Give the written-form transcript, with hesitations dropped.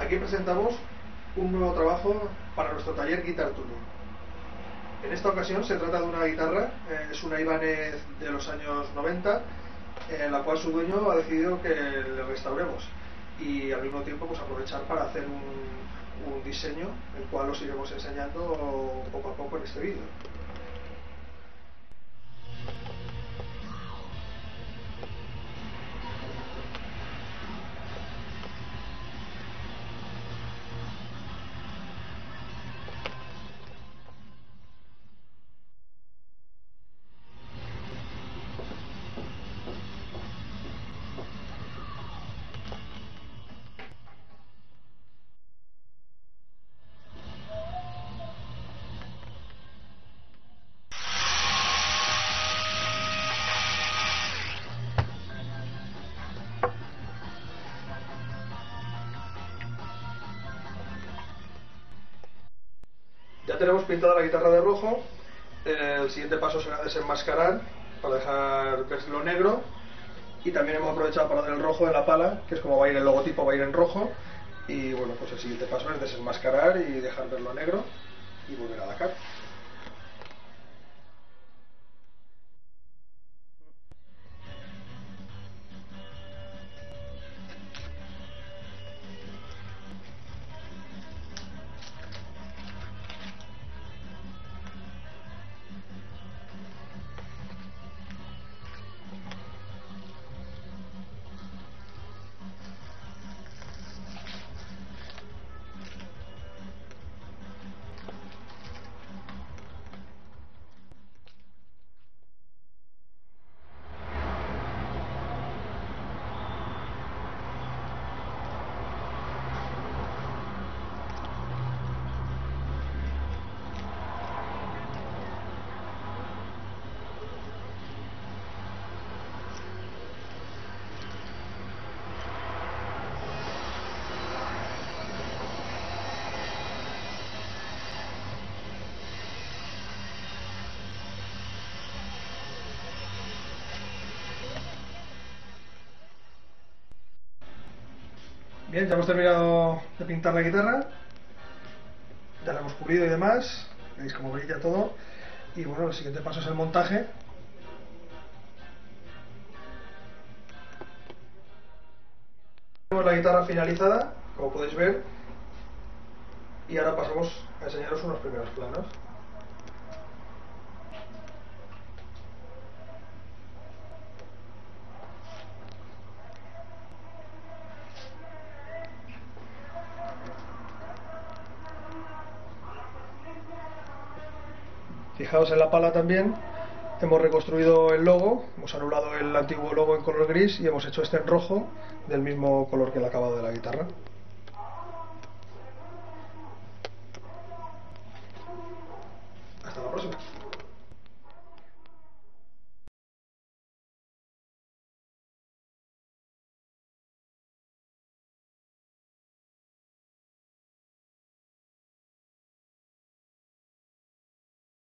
Aquí presentamos un nuevo trabajo para nuestro taller Guitar Tuning. En esta ocasión se trata de una guitarra, es una Ibanez de los años 90, en la cual su dueño ha decidido que le restauremos y al mismo tiempo pues aprovechar para hacer un diseño, el cual os iremos enseñando poco a poco en este vídeo. Ya tenemos pintada la guitarra de rojo. El siguiente paso será desenmascarar para dejar ver lo negro, y también hemos aprovechado para hacer el rojo de la pala, que es como va a ir el logotipo, va a ir en rojo. Y bueno, pues el siguiente paso es desenmascarar y dejar ver lo negro y volver a lacrar. Bien, ya hemos terminado de pintar la guitarra, ya la hemos pulido y demás, veis cómo brilla todo. Y bueno, el siguiente paso es el montaje. Tenemos la guitarra finalizada, como podéis ver, y ahora pasamos a enseñaros unos primeros planos. Fijaos en la pala también, hemos reconstruido el logo, hemos anulado el antiguo logo en color gris y hemos hecho este en rojo, del mismo color que el acabado de la guitarra. Hasta la próxima.